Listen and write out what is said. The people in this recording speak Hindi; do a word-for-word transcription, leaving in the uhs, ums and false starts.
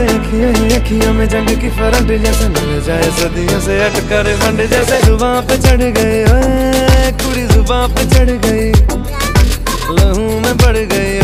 अखियों में जंग की फरंट जैसे मिल जाए सदियों से अटकर फंड जैसे जुबां पे चढ़ गए, ओए कुड़ी जुबां पे चढ़ गई, लहू में बढ़ गई।